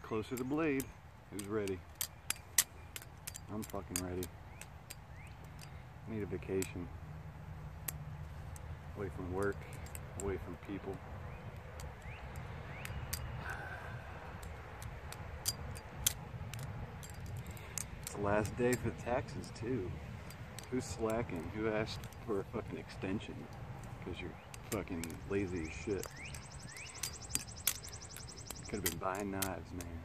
closer to the blade. Who's ready? I'm fucking ready. I need a vacation. Away from work, away from people. It's the last day for taxes too. Who's slacking? Who asked for a fucking extension? Because you're fucking lazy as shit. Could have been buying knives, man.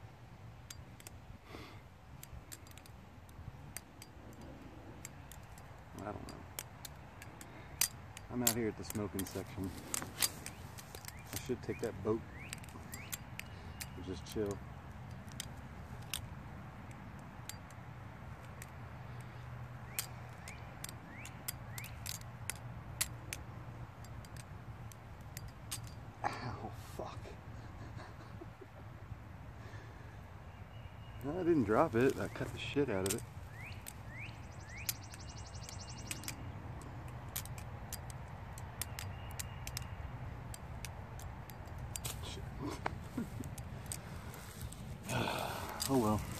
I don't know. I'm out here at the smoking section. I should take that boat and just chill. Ow, fuck. No, I didn't drop it. I cut the shit out of it. Oh well.